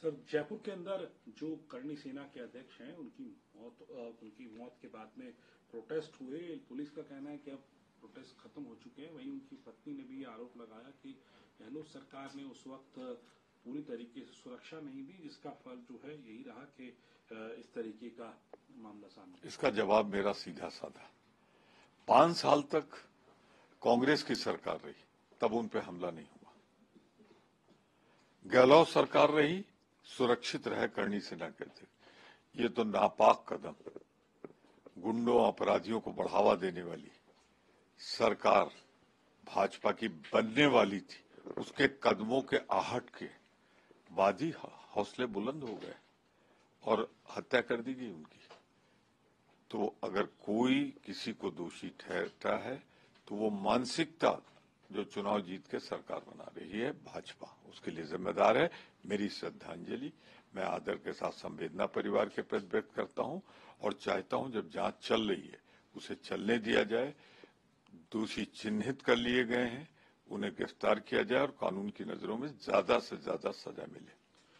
Sir, Jaipur के अंदर जो करणी सेना के अध्यक्ष हैं उनकी मौत के बाद में प्रोटेस्ट हुए। पुलिस का कहना है कि अब प्रोटेस्ट खत्म हो चुके हैं। वहीं उनकी पत्नी ने भी आरोप लगाया कि गहलोत सरकार ने उस वक्त पूरी तरीके से सुरक्षा नहीं दी, जिसका फल जो है यही रहा कि इस तरीके का मामला सामने। इसका जवाब मेरा सीधा साधा, 5 साल तक कांग्रेस की सरकार रही, तब उन पे हमला नहीं हुआ। गहलोत सरकार रही, सुरक्षित रहे करणी सेना के अध्यक्ष। ये तो नापाक कदम, गुंडों अपराधियों को बढ़ावा देने वाली सरकार भाजपा की बनने वाली थी, उसके कदमों के आहट के बाद ही हौसले बुलंद हो गए और हत्या कर दी गई उनकी। तो अगर कोई किसी को दोषी ठहरता है तो वो मानसिकता जो चुनाव जीत के सरकार बना रही है भाजपा, उसके लिए जिम्मेदार है। मेरी श्रद्धांजलि मैं आदर के साथ संवेदना परिवार के प्रति व्यक्त करता हूं और चाहता हूं जब जांच चल रही है उसे चलने दिया जाए। दोषी चिन्हित कर लिए गए हैं, उन्हें गिरफ्तार किया जाए और कानून की नजरों में ज्यादा से ज्यादा सजा मिले।